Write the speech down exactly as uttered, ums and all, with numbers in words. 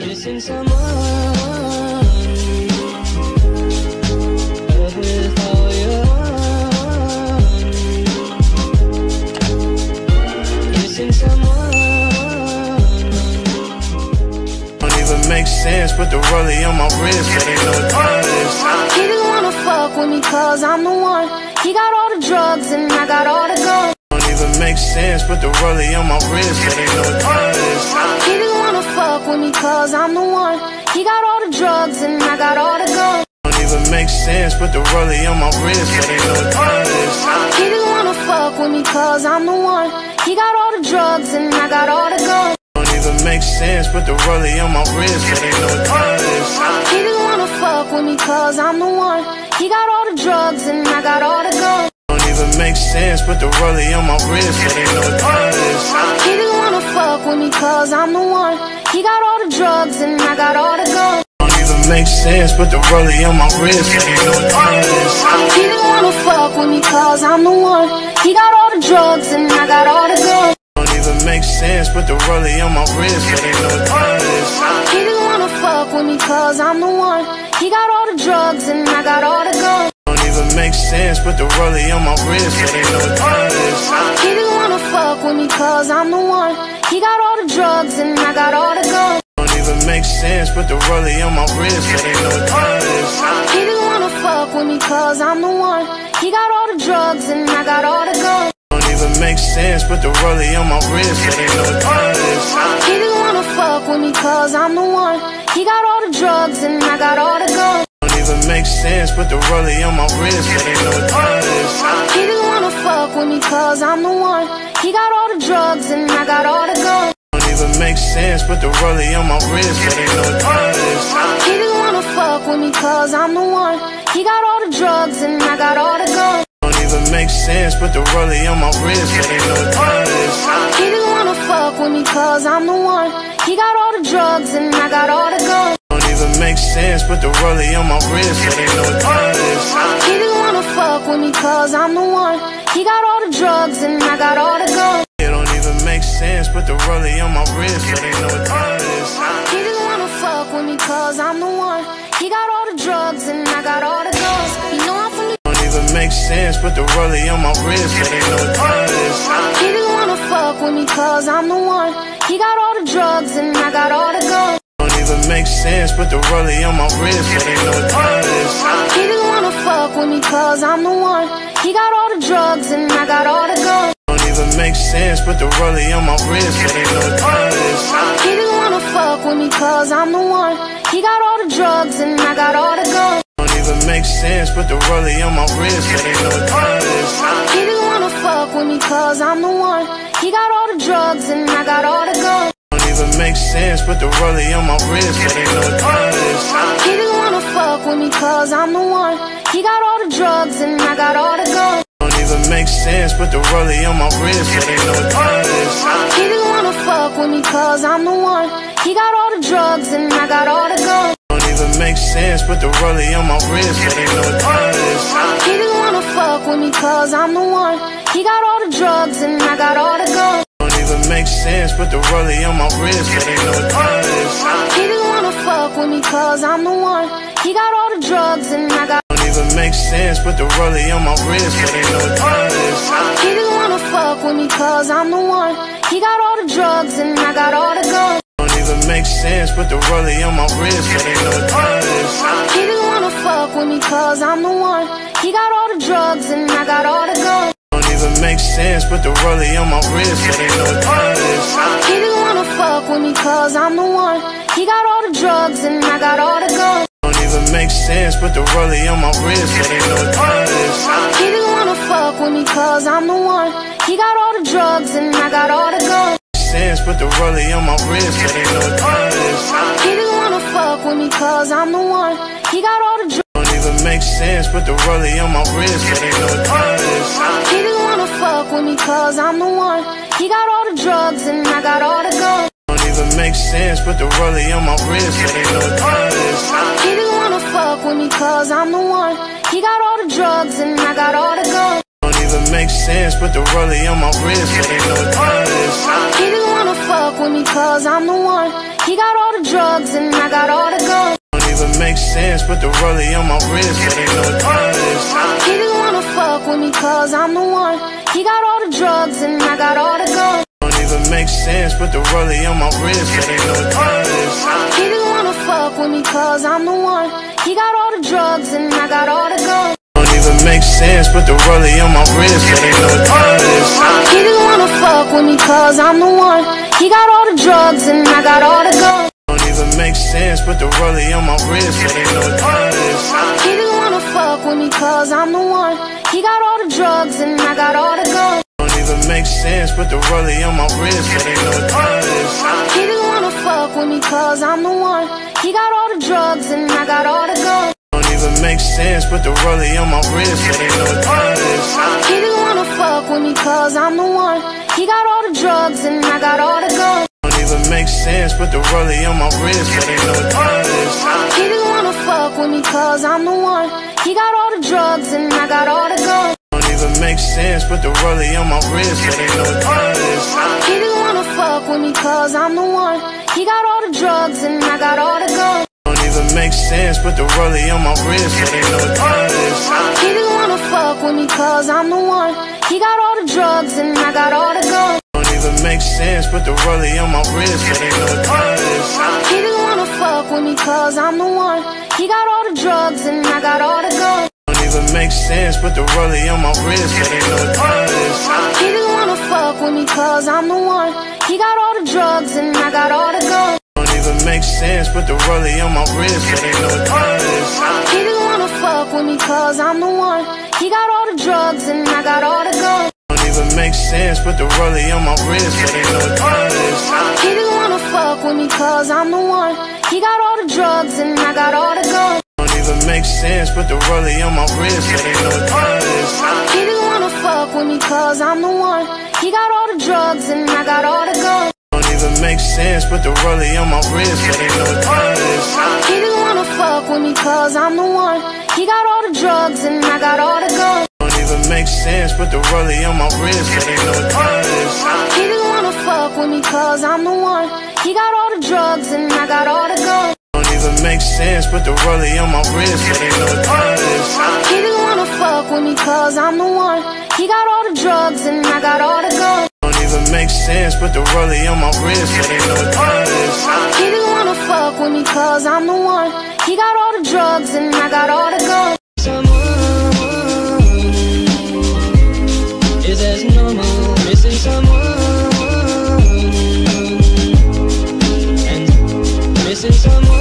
missing someone. Love with all your heart. Missing someone. Don't even make sense, put the rollie on my wrist, but ain't no time. He just wanna fuck with me cause I'm the one. He got all the drugs and I got all the guns. Don't even make sense, put the rollie on my wrist, but ain't no time. He just wanna fuck with me cause I'm the one. He got all the drugs and I got all the guns. Don't even make sense, put the rollie on my wrist, but ain't no time. He just wanna fuck with me cause I'm the one. He got all the drugs and I got all the guns. Don't even make sense, put the rollie on my wrist, but ain't no time. He just wanna fuck with me cause I'm the one. He got all the drugs and I got all the guns. Don't even make sense, put the rollie on my wrist, but ain't no time. He just wanna fuck with me cause I'm the one. He got all the drugs and I got all the guns. Don't even make sense, put the rollie on my wrist, but ain't no time. He just wanna fuck with me cause I'm the one. He got all the drugs and I got all the guns. Don't even make sense, put the rollie on my wrist, but ain't no time. He just wanna fuck with me cause I'm the one. He got all the drugs and I got all the guns. Don't even make sense, put the rollie on my wrist, but ain't no time. He just wanna fuck with me cause I'm the one. He got all the drugs and I got all the guns. Don't even make sense, put the rollie on my wrist, but ain't no time. He just wanna fuck with me cause I'm the one. He got all the drugs and I got all the guns. Don't even make sense, put the rollie on my wrist, but ain't no time. He just wanna fuck with me cause I'm the one. He got all the drugs and I got all the guns. Don't even make sense, put the rollie on my wrist, but ain't no time. He just wanna fuck with me cause I'm the one. He got all the drugs and I got all the guns. Don't even make sense, put the rollie on my wrist, but ain't no time. He just wanna fuck with me cause I'm the one. He got all the drugs and I got all the guns. Don't even make sense, put the rollie on my wrist, but ain't no time. He just wanna fuck with me cause I'm the one. He got all the drugs and I got all the guns. Don't even make sense, put the rollie on my wrist, but ain't no time. He just wanna fuck with me cause I'm the one. He got all the drugs and I got all the guns. It don't even make sense, put the rollie on my wrist, but ain't no time. He just wanna fuck with me cause I'm the one. He got all the drugs and I got all the guns. You know I'm from the Don't even make sense, put the rollie on my wrist, but ain't no time. He just wanna fuck with me cause I'm the one. He got all the drugs and I got all the guns. Don't even make sense, put the rollie on my wrist, but ain't no time. He just wanna fuck with me cause I'm the one. He got all the drugs and I got all the guns. Don't even make sense, put the rollie on my wrist, but ain't no time. He just wanna fuck with me cause I'm the one. He got all the drugs and I got all the guns. Don't even make sense, put the rollie on my wrist, but ain't no time. He just wanna fuck with me cause I'm the one. He got all the drugs and I got all the guns. Don't even make sense, put the rollie on my wrist, but ain't no time. He just wanna fuck with me cause I'm the one. He got all the drugs and I got all the guns. Don't even make sense, put the rollie on my wrist, but ain't no time. He just wanna fuck with me cause I'm the one. He got all the drugs and I got all the guns. Don't even make sense, put the rollie on my wrist, but ain't no time. He just wanna fuck with me cause I'm the one. He got all the drugs and I got all the guns. Don't even make sense, put the rollie on my wrist, but ain't no time. He just wanna fuck with me cause I'm the one. He got all the drugs and I got Don't even make sense, put the rollie on my wrist, but ain't no time. He just wanna fuck with me cause I'm the one. He got all the drugs and I got all the guns. Don't even make sense, put the rollie on my wrist, but ain't no time. He just wanna fuck with me cause I'm the one. He got all the drugs and I got all the guns. Don't even make sense, put the rollie on my wrist, but ain't no time. He just wanna fuck with me cause I'm the one. He got all the drugs and I got all the guns. Don't even make sense, put the rollie on my wrist, but ain't no time. He just wanna fuck with me cause I'm the one. He got all the drugs and I got all the guns. Sense, put the rollie on my wrist, but ain't no time. He just wanna fuck with me cause I'm the one. He got all the drugs. Don't even make sense, put the rollie on my wrist, but ain't no time. He just wanna fuck with me cause I'm the one. He got all the drugs and I got all the guns. Don't even make sense, put the rollie on my wrist, but ain't no time. He just wanna fuck with me cause I'm the one. He got all the drugs and I got all the guns. Don't even make sense, put the rollie on my wrist, but ain't no time. He just wanna fuck with me cause I'm the one. He got all the drugs and I got all the guns. Don't even make sense, put the rollie on my wrist, so they know what time it is. He just wanna fuck with me cause I'm the one. He got all the drugs and I got all the guns. Don't even make sense, put the rollie on my wrist, so they know what time it is. He just wanna fuck with me cause I'm the one. He got all the drugs and I got all the guns. Don't even make sense, put the rollie on my wrist, so they know what time it is. He just wanna fuck with me cause I'm the one. He got all the drugs and I got all the guns. Don't even make sense, put the rollie on my wrist, so they know what time it is. He just wanna fuck with me cause I'm the one. He got all the drugs and I got all the guns. Don't even make sense, put the rollie on my wrist, so they know what time it is. He just wanna fuck with me cause I'm the one. He got all the drugs and I got all the guns. Don't even make sense, put the rollie on my wrist, so they know what time it is. He just wanna fuck with me cause I'm the one. He got all the drugs and I got all the guns. Don't even make sense, put the rollie on my wrist, so they know what time it is. He just wanna fuck with me cause I'm the one. He got all the drugs and I got all the guns. Don't even make sense, put the rollie on my wrist, so they know what time it is. He just wanna fuck with me cause I'm the one. He got all the drugs and I got all the guns. Don't even make sense, put the rollie on my wrist, so they know what time it is. He just wanna fuck with me cause I'm the one. He got all the drugs and I got all the guns. Don't even make sense, put the rollie on my wrist, so they know what time it is. He just wanna fuck with me cause I'm the one. He got all the drugs and I got all the guns. Don't even make sense, put the rollie on my wrist, so they know what time it is. He just wanna fuck with me cause I'm the one. He got all the drugs and I got all the guns. Don't even make sense, put the rollie on my wrist, so they know what time it is. He just wanna fuck with me cause I'm the one. He got all the drugs and I got all the guns. Don't even make sense, put the rollie on my wrist, so they know what time it is. He just wanna fuck with me cause I'm the one. He got all the drugs and I got all the guns. Don't even make sense, put the rollie on my wrist, so they know what time it is. He just wanna fuck with me cause I'm the one. He got all the drugs and I got all the guns. Don't even make sense, put the rollie on my wrist, so they know what time it is. He just wanna fuck with me cause I'm the one. He got all the drugs and I got all the guns. Don't even make sense, put the rollie on my wrist, so they know what time it is. He just wanna fuck with me cause I'm the one. He got all the drugs and I got all the guns. Don't even make sense, put the rollie on my wrist, so they know what time it is. He just wanna fuck with me cause I'm the one. He got all the drugs and I got all the guns. Don't even make sense, put the rollie on my wrist, so they know what time it is. He just wanna fuck with me cause I'm the one. He got all the drugs and I got all the guns. Someone, is as normal, missing someone, and missing someone.